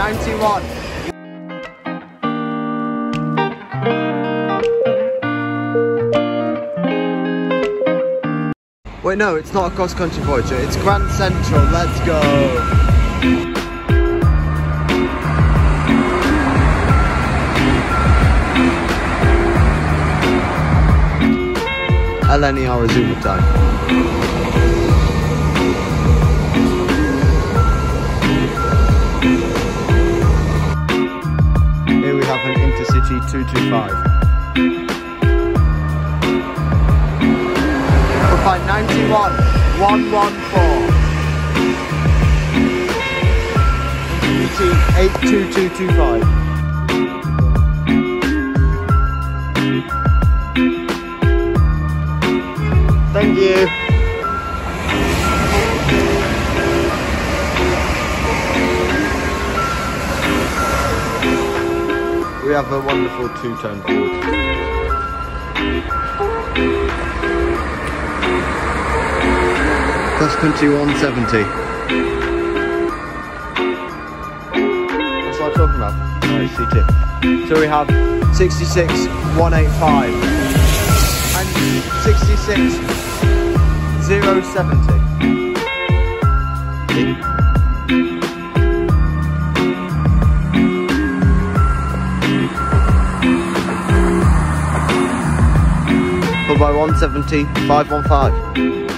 91. Wait, no, it's not a cross-country voyager, it's Grand Central, let's go! LNER Azuma time. Here we have an Intercity 225. Flight 91, 114. Intercity 82225. Thank you. We have a wonderful two-tone board. Cross country 170. That's what I'm talking about. Alright, CT. So we have 66 185 and 66 070. Followed by 170 515.